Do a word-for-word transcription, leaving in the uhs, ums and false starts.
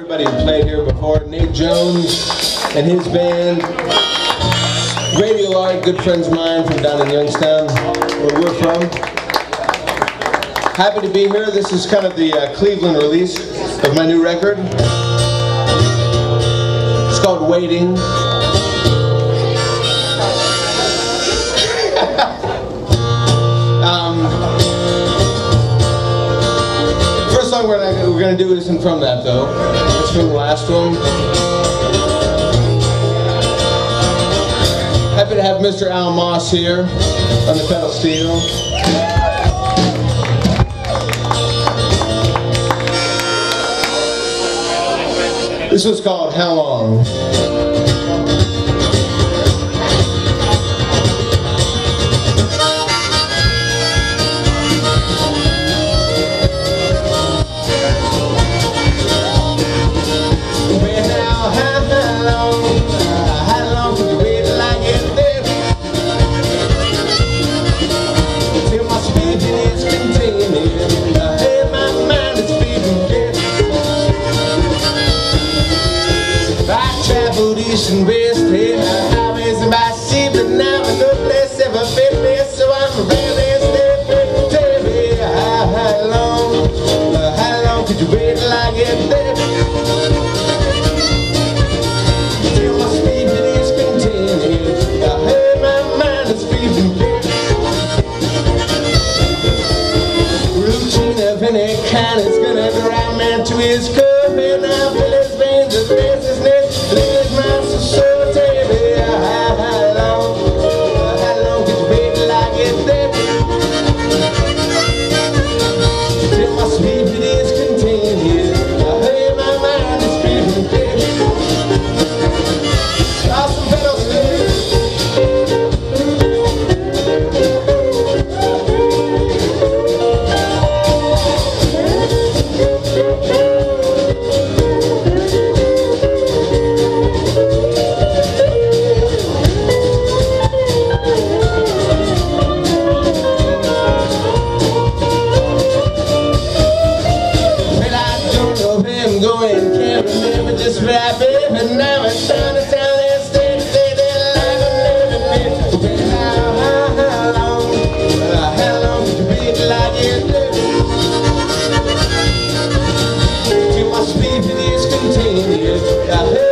everybody who played here before. Nate Jones and his band. Radio Lark, good friends of mine from down in Youngstown, where we're from. Happy to be here. This is kind of the uh, Cleveland release of my new record. It's called Waiting. um, first song we're gonna, we're gonna do isn't from that though. It's from the last one. Happy to have Mister Al Moss here on the pedal steel. This was called How Long? East and west, hey, highways and by sea, but now I no place ever been there, so I'm really stepping. Tell me how, how long, uh, how long could you wait till I get there? Till my sleeping is continued, I heard my mind is feeling good. Routine of any kind is gonna drive man to his curve, and I feel his veins of restlessness. So tell me how, how long, how long could you wait till I get there? Till my sleeping is continued, I hear my mind is feeling dead. Awesome pedal just rapping, but now it's time to tell and stay, stay there like I've never been. Well, how, how, how long, uh, how long could you wait till I get there? Till my sleeping is continued.